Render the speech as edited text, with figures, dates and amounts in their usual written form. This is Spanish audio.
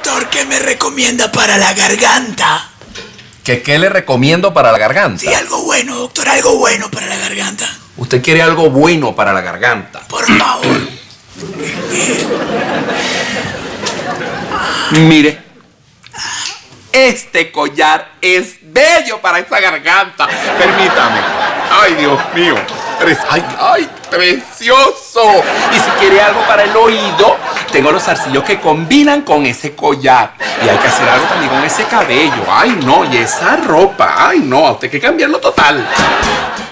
doctor, ¿qué me recomienda para la garganta? ¿Qué le recomiendo para la garganta? Sí, algo bueno, doctor, algo bueno para la garganta. ¿Usted quiere algo bueno para la garganta? Por favor. Mire, este collar es bello para esa garganta. Permítame. Ay, Dios mío. Ay, precioso. Y si quiere algo para el oído, tengo los zarcillos que combinan con ese collar. Y hay que hacer algo también con ese cabello. Ay, no, y esa ropa. Ay, no, a usted hay que cambiarlo total.